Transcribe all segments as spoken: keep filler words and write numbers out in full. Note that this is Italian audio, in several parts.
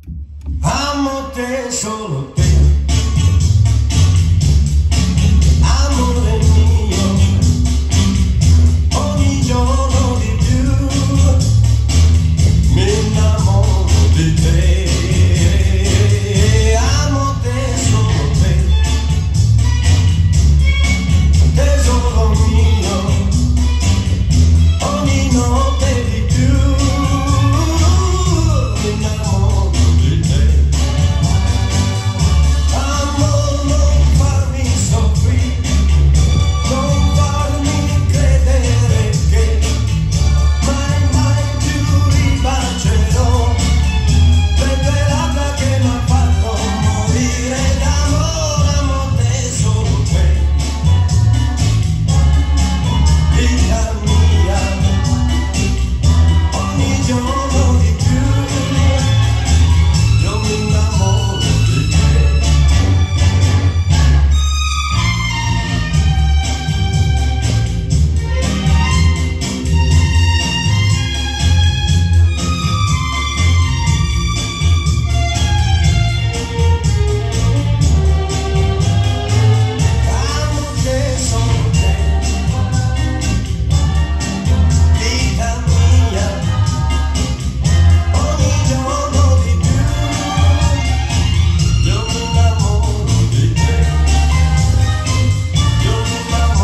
Amo te, solo te, amore mio, ogni giorno di più mi innamoro di te. Amo te, solo te, tesoro mio, ogni notte di più mi innamoro di te.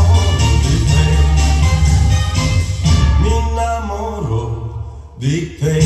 Big Pay.